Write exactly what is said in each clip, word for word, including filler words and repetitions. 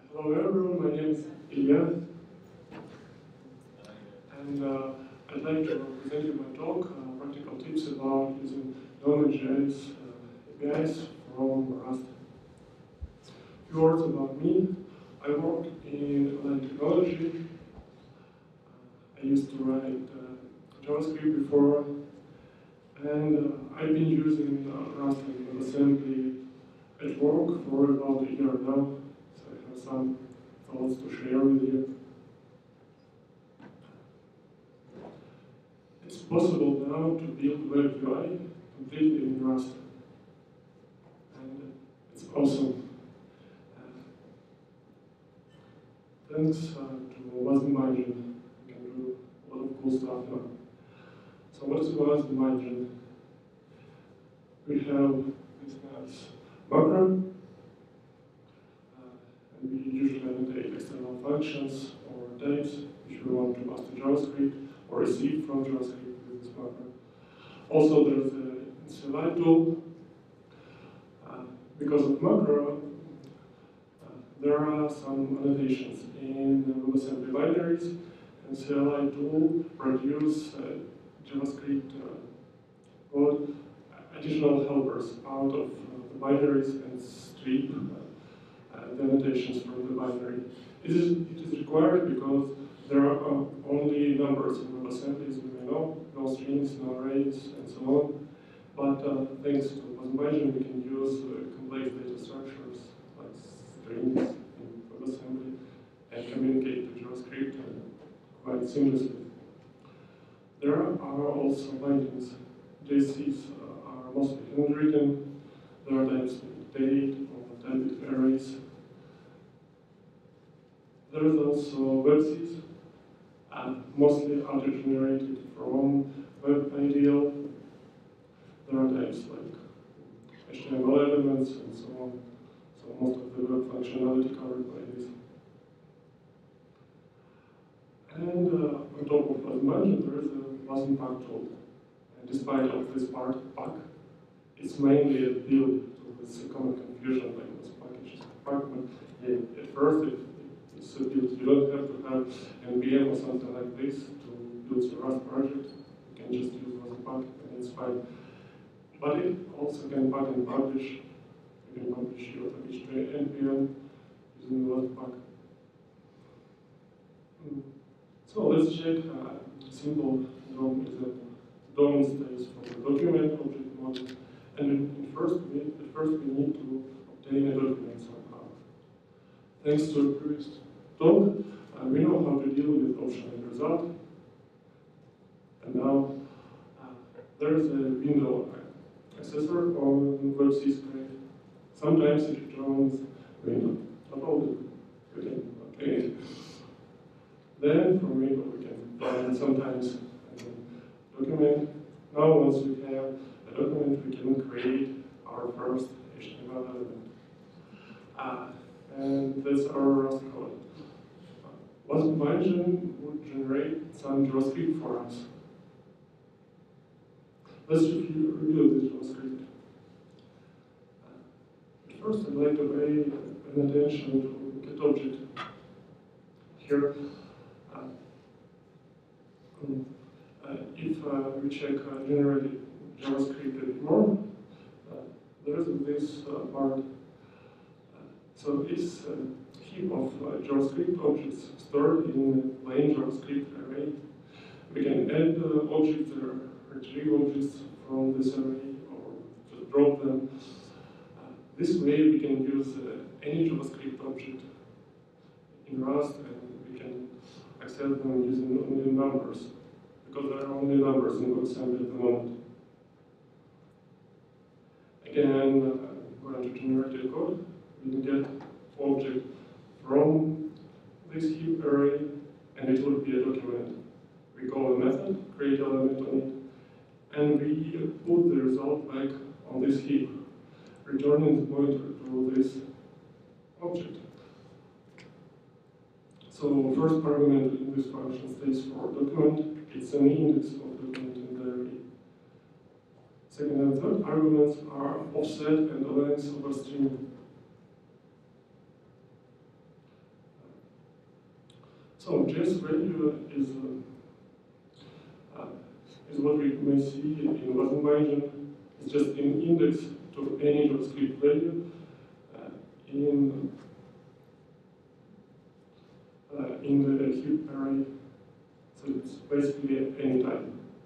Hello everyone, my name is Ilya, and uh, I'd like to present you my talk, uh, practical tips about using Node.js uh, A P Is from Rust. A few words about me. I work in online technology. I used to write uh, JavaScript before, and uh, I've been using uh, Rust and WebAssembly at work for about a year now, so I have some thoughts to share with you. It's possible now to build web U I completely in Rust, and it's awesome. Uh, thanks uh, to Mozilla, we can do a lot of cool stuff now. So what is Mozilla? We have this nice macro, uh, and we usually annotate external functions or types if we want to pass to JavaScript or receive from JavaScript with this macro. Also, there's the initialize tool. Uh, because of macro, uh, there are some annotations in the WebAssembly binaries, and C L I tool produce uh, JavaScript uh, code additional helpers out of uh, the binaries and strip uh, uh, the annotations from the binary. It is, it is required because there are uh, only numbers in WebAssembly, as we may know, no strings, no arrays, and so on. But uh, thanks to Mozilla, we can use uh, complex data structures like strings in WebAssembly and communicate to JavaScript uh, quite seamlessly. There are also bindings. J Cs uh, are mostly handwritten. There are types with date or type with arrays. There is also webcs, uh, mostly auto-generated from WebIdeal. There are types like H T M L elements and so on. So most of the web functionality covered by this. And uh, on top of what I mentioned, there is a wasm pack tool. And despite of this part pack, it's mainly a build to this common confusion like this package. But yeah, at first it, it's a build. You don't have to have N P M or something like this to build your Rust project. You can just use wasm pack and it's fine. But it also can pack and publish. You can publish your package to N P M using the wasm pack. Mm. So let's check a simple D O M example. D O M stays from the document object model, and in first we, at first we need to obtain a document somehow. Thanks to a previous talk, uh, we know how to deal with option and result. And now uh, there is a window accessor on webc script. Sometimes it joins window. Not always. We can obtain it. Then from window we can find sometimes a document. Now once we have a document, we can create our first H T M L element. Uh, and that's our Rust code. Uh, Wasm function would generate some JavaScript for us. Let's review, review this JavaScript. Uh, first, I'd like to pay an attention to get object. Here, uh, um, uh, if uh, we check uh, generated JavaScript a bit more, uh, there is this uh, part. Uh, so it's a heap of uh, JavaScript objects stored in a plain JavaScript array. We can add uh, objects or retrieve objects from this array or just drop them. Uh, this way we can use uh, any JavaScript object in Rust and we can access them using only numbers because there are only numbers in WebAssembly at the moment. Again, uh, going to generated code, we can get object from this heap array and it will be a document. We call a method, create element on it, and we put the result back on this heap, returning the pointer to this object. So first argument in this function stays for document. It's an index of document in the array. Second and third arguments are offset and the length of a string. So J S value is uh, uh, is what we may see in Wasm binding. It's just an index to any JavaScript value uh, in uh, in the heap array. So it's basically any type.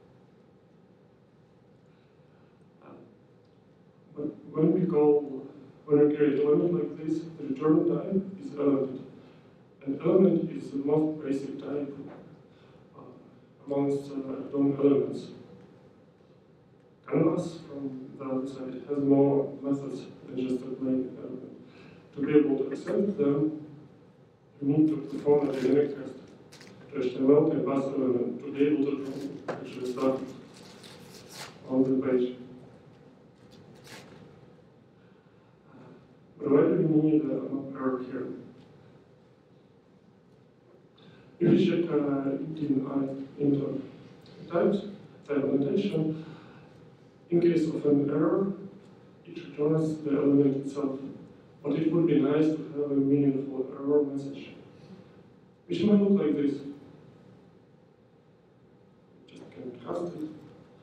Uh, but when we call when we create an element like this, the return type is element. An element is the most basic type uh, amongst uh, D O M elements. Canvas, from the other side, has more methods than just a plain element. To be able to accept them, you need to perform a dynamic test to H T M L canvas element to be able to actually start on the page. But why do we need a map error here? If you check uh, in into types, type annotation, in case of an error, it returns the element itself. But it would be nice to have a meaningful error message, which might look like this. Just can cast it.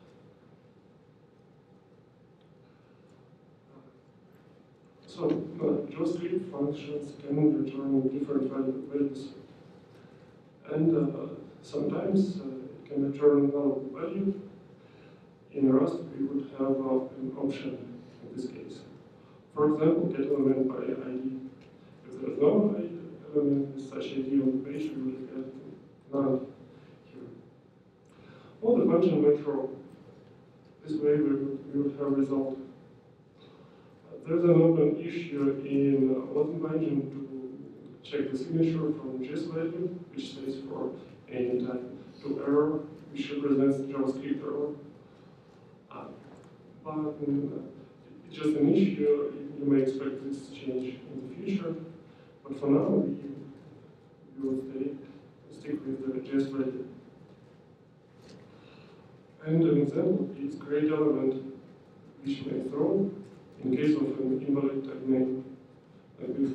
So uh, JavaScript functions can return different value, values. And uh, sometimes uh, it can return null value. In Rust, we would have uh, an option in this case. For example, get element by I D. If there is no element with such I D on the page, we would get none here. All the function may throw. This way, we would, we would have result. Uh, there's an open issue in uh, Wasm binding to check the signature from J S value, which stays for any type, to error, which represents JavaScript error. Uh, but uh, it's just an issue. You may expect this to change in the future. But for now, we, we will stay, stick with the J S value. And an example is create element which may throw in case of an invalid type name, like this.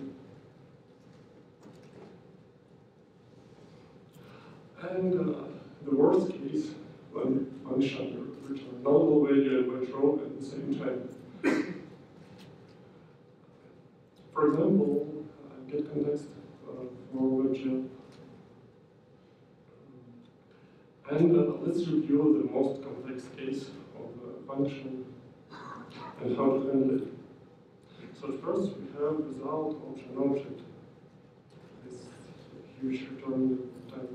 And uh, the worst case, when function return nullable value and by throw at the same time. For example, uh, get context uh, for WebGL. And uh, let's review the most complex case of the function and how to handle it. So first we have result option object. This huge return type.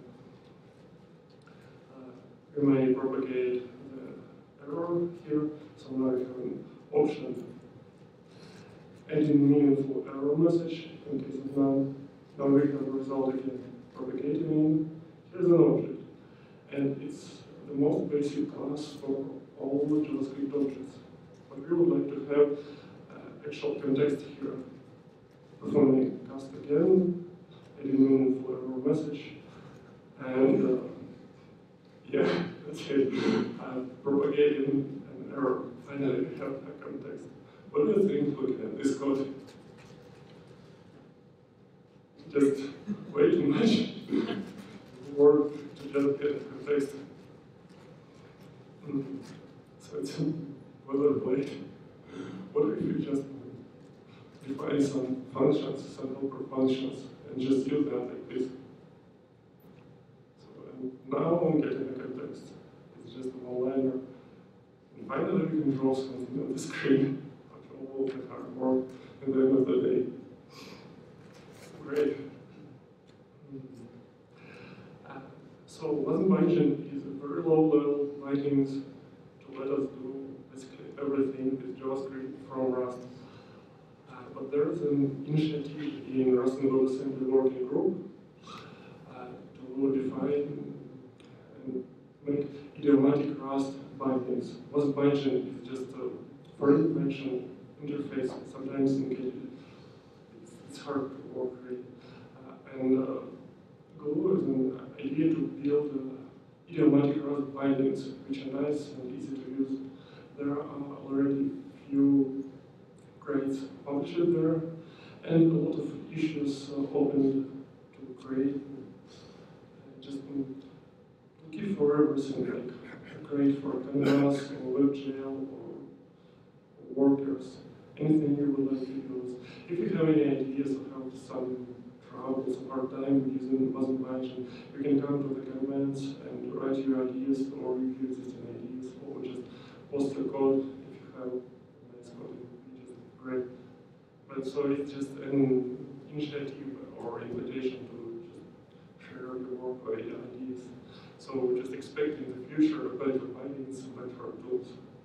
We may propagate the error here, so now we have an option. Adding meaningful error message in case of none. Now we have a result again. Propagating in. Here's an object. And it's the most basic class for all the JavaScript objects. But we would like to have uh, actual context here. Performing cast again, adding meaningful error message, and uh, yeah, that's it. Uh, propagating an error. Finally, we have a context. What do you think looking at this code? Just way too much work to just get a context. Mm. So it's boilerplate. What if we just define some functions, some helper functions, and just use them like this? Now I'm getting a context. It's just a one-liner. And finally we can draw something on the screen after all of the hard work at the end of the day. Great. Uh, so Wasm binding is a very low-level bindings to let us do basically everything with JavaScript from Rust. Uh, but there is an initiative in Rust and WebAssembly working group uh, to define and make idiomatic Rust bindings. Wasm binding is just a foreign function interface. Sometimes in case it's, it's hard to work with. Uh, and uh, Glue is an idea to build uh, idiomatic Rust bindings, which are nice and easy to use. There are already few grades published there, and a lot of issues uh, opened to create just um, looking for everything, like create for canvas or WebGL or workers, anything you would like to use. If you have any ideas or have some troubles or hard time using wasn't mentioned, you can come to the comments and write your ideas or review existing ideas, or just post your code if you have nice code, which is great. But so it's just an initiative or invitation to just share your work or your ideas. So just expect in the future better plugins, better tools.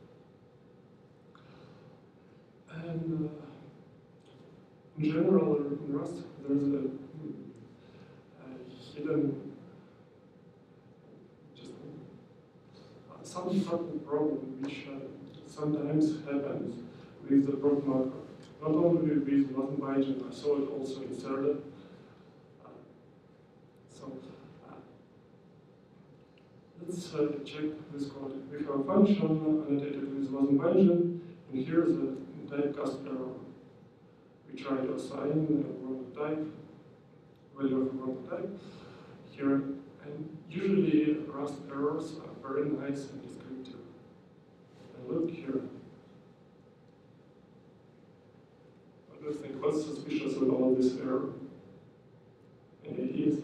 And uh, in general, in Rust, there's a, a hidden, just uh, some subtle problem which uh, sometimes happens with the proc macro. Not only with wasn't byte, I saw it also inserted. Uh, so uh, let's uh, check this code. We have a function annotated with wasn't byte, and here's a typecast error. We try to assign a wrong type, value of a wrong type here, and usually Rust errors are very nice and descriptive. And look here. What do you think? What's suspicious about this error? Any ideas?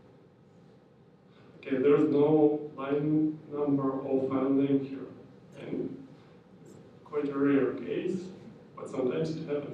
Okay, there's no line number or file name here, and it's quite a rare case, but sometimes it happens.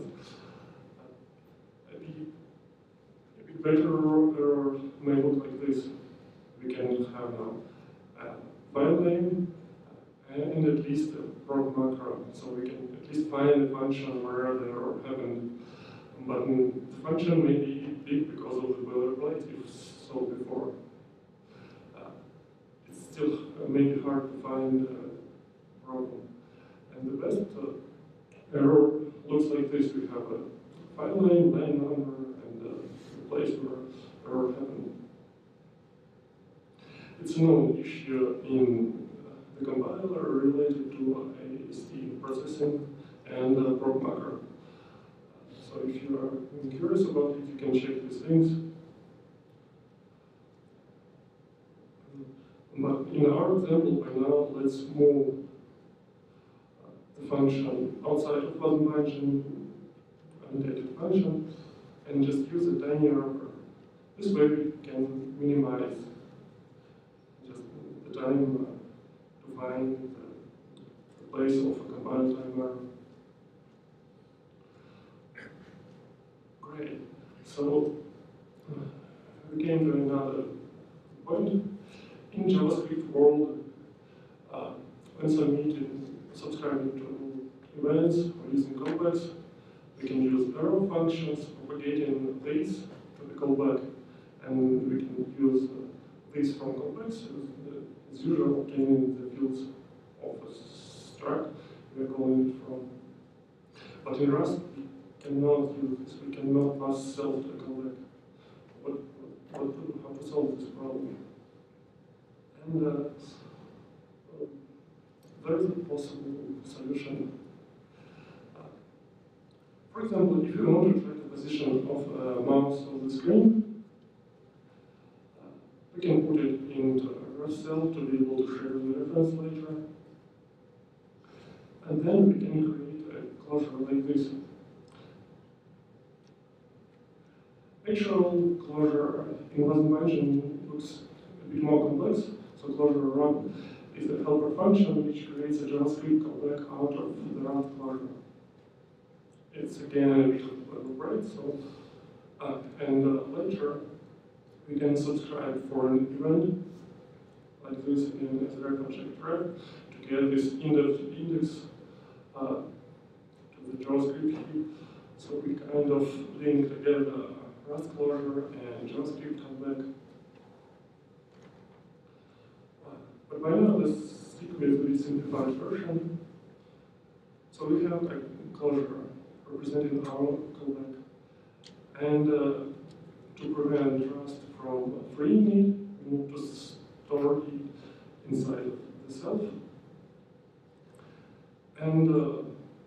Better error may look like this. We can have now a file name and at least a proc macro, so we can at least find a function where the error happened. But the function may be big because of the boilerplate, if so before. Uh, it's still uh, maybe hard to find a problem. And the best uh, error looks like this. We have a file name, line number, place where error happened. It's a known issue in the compiler related to A S T processing and uh, proc macro. So if you are curious about it, you can check these links. But in our example, by now, let's move the function outside of wasn't function, annotated function, and just use a tiny error. This way we can minimize just the time uh, to find the, the place of a compile time error. Great. So uh, we came to another point. In JavaScript world, uh, when submitting, subscribing to events or using callbacks, we can use arrow functions, propagating these to the callback, and we can use uh, these from callbacks. As usual, obtaining the fields of a struct we are calling it from. But in Rust, we cannot use this. We cannot pass self to a callback. What, what, what, how to solve this problem? And uh, uh, there is a possible solution. For example, if you want to track the position of a mouse on the screen, uh, we can put it into a Rust cell to be able to share the reference later. And then we can create a closure like this. Actual closure in wasn't mentioned looks a bit more complex. So closure run is a helper function which creates a JavaScript callback out of the Rust closure. It's again a bit of boilerplate, so uh, and uh, later we can subscribe for an event like this again as a reference check track to get this index index uh, to the JavaScript heap. So we kind of link together Rust closure and JavaScript callback. Uh, but by now let's stick with the simplified version. So we have a closure representing our callback. And uh, to prevent Rust from freeing it, we need to store it inside of the self. And uh,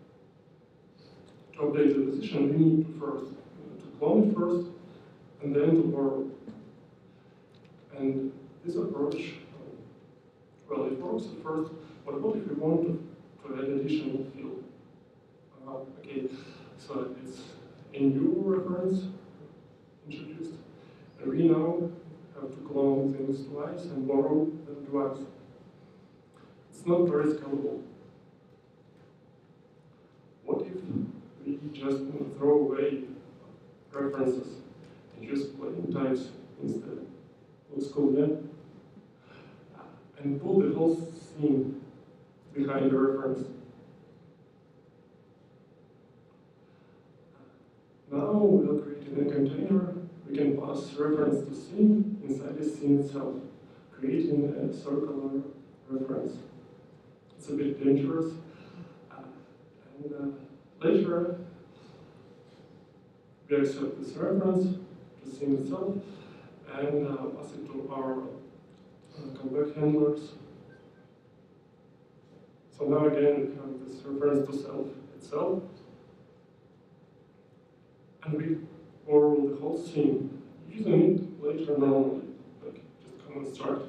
to update the position, we need to first uh, to clone it first, and then to borrow. And this approach, uh, well, it works at first, but what if we want to, to add additional field? Uh, okay, so it's a new reference introduced, and we now have to clone things twice and borrow them twice. It's not very scalable. What if we just throw away references and use plain types instead? Looks cool, yeah? And pull the whole scene behind the reference. Now we're creating a container. We can pass reference to scene inside the scene itself, creating a circular reference. It's a bit dangerous. Uh, and uh, later, we accept this reference to scene itself and uh, pass it to our uh, callback handlers. So now again, we have this reference to self itself. And we borrow the whole scene, using it later normally, like just common start.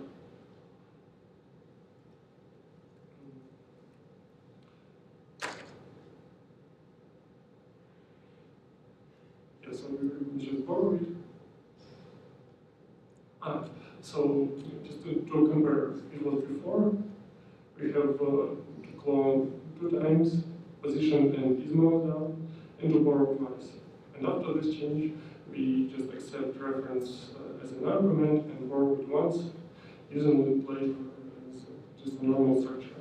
Yeah, so we just borrow it. Ah, so just to, to compare, it was before, we have uh, to clone two times, position and gizmo down, and to borrow twice. And after this change, we just accept reference uh, as an argument and borrow it once, using it later as just a normal structure.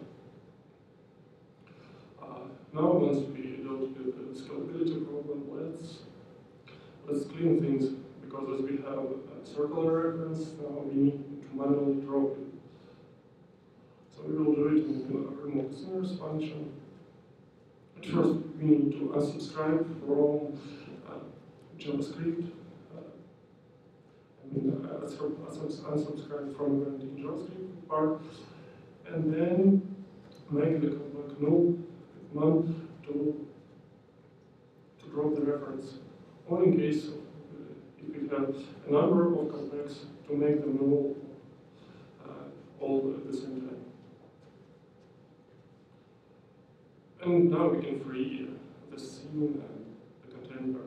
Uh, now, once we dealt with the scalability problem, let's let's clean things, because as we have a circular reference, now we need to manually draw it. So we will do it in a remote listeners function. At first, we need to unsubscribe from JavaScript, uh, I mean, uh, unsubscribe from event in JavaScript part, and then make the callback null, none to, to drop the reference. Or in case of, uh, if we have a number of callbacks, to make them null uh, all at the same time. And now we can free uh, the scene and the container.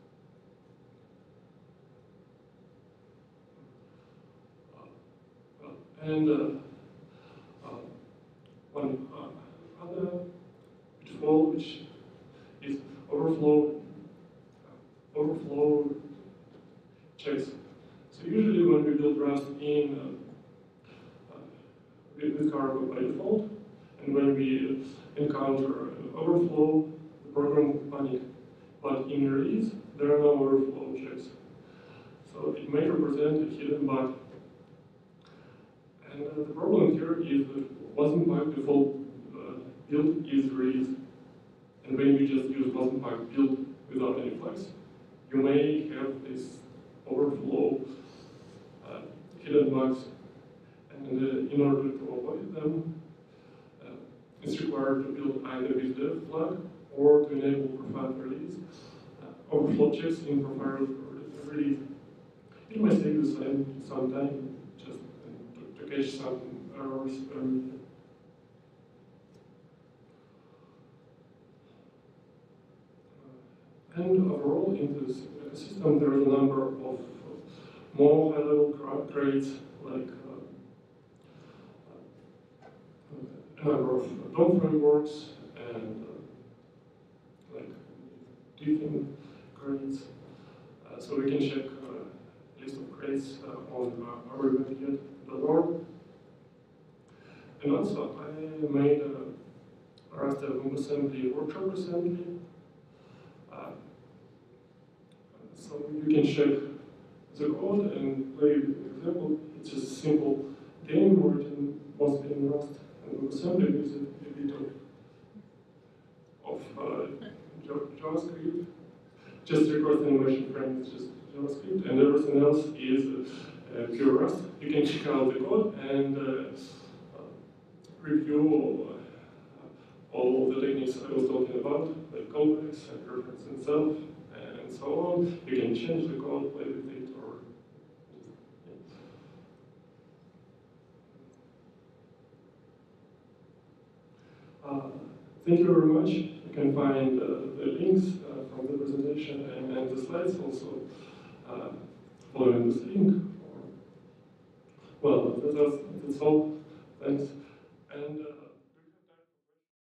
And uh, uh, one uh, other pitfall, which is overflow, uh, overflow checks. So usually when we build Rust in uh, uh, with cargo by default, and when we encounter an overflow, the program will panic. But in release, there are no overflow checks. So it may represent a hidden bug. And uh, the problem here is that wasn't by default uh, build is released. And when you just use wasn't by build without any flags, you may have this overflow uh, hidden bugs. And uh, in order to avoid them, uh, it's required to build either with the flag or to enable profile release. Uh, overflow checks in profile release. It might take the same some time just to, to catch some errors early. Uh, and overall, in this system, there is a number of uh, more high-level grades, like uh, uh, a number of D O M frameworks and uh, like different grades. Uh, so we can check uh, list of grades uh, on uh, our event dot org. And also, I made a Rust WebAssembly workshop recently. Uh, so you can check the code and play with the example. It's just a simple game written mostly in Rust and WebAssembly with a bit of, of uh, JavaScript. Just record animation frame is just JavaScript, and everything else is uh, pure Rust. You can check out the code and uh, uh, review uh, all the techniques I was talking about, like callbacks and reference itself, and so on. You can change the code, play with it, or Uh, thank you very much. You can find uh, the links uh, from the presentation and, and the slides also uh, following this link. Well, that's, that's all. Thanks. And, uh,